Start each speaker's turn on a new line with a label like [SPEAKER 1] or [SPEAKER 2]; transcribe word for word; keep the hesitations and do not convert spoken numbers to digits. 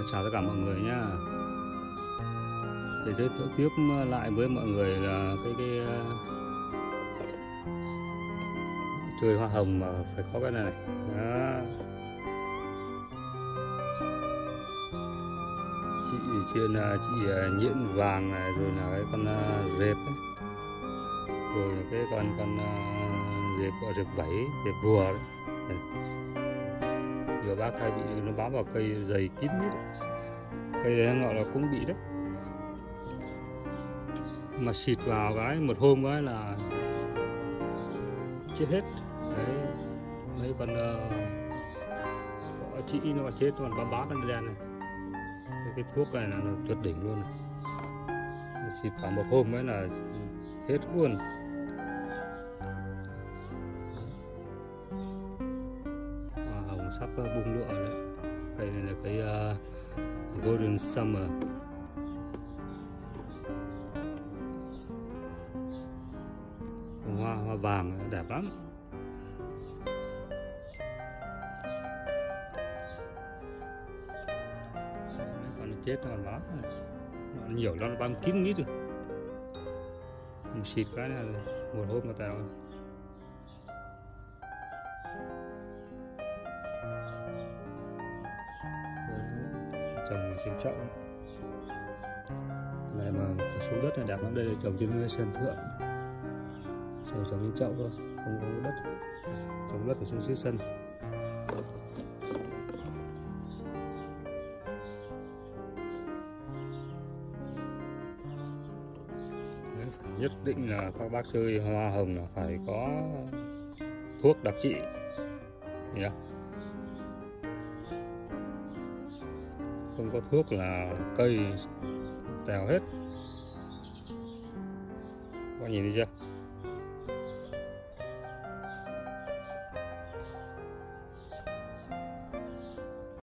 [SPEAKER 1] Chào tất cả mọi người nhá. Để giới thiệu tiếp lại với mọi người là cái cái uh, chơi hoa hồng mà phải có cái này này. Đó. Chị trên chị nhện vàng này, rồi là cái con uh, rệp ấy. Rồi cái con con uh, rệp gọi rệp vảy, rệp rùa đấy. Đây. Nhiều bác hay bị nó bám vào cây dày kín hết. Cây đấy nó là cũng bị đấy, mà xịt vào cái một hôm cái là chết hết đấy. Mấy con uh, chị nó mà chết, còn bám bám lên đen này. Cái, cái thuốc này là nó tuyệt đỉnh luôn này. Xịt vào một hôm mới là hết luôn. Hoa hồng sắp bung lụa đấy. Cây này là cái uh, Golden Summer. Hoa hoa vàng đẹp lắm. Mấy con chết nó còn bám, nó nhiều lắm, nó bám kín mít rồi. Mình xịt cái này một hôm nó tèo. Trồng trên chậu này mà số đất này đẹp lắm. Đây là trồng trên sân thượng, trồng trồng trên chậu thôi, không có đất. Trồng đất ở xuống dưới sân. Đấy, nhất định là các bác chơi hoa hồng là phải có thuốc đặc trị nhỉ? Không có thuốc là cây tèo hết. Các bạn nhìn thấy chưa?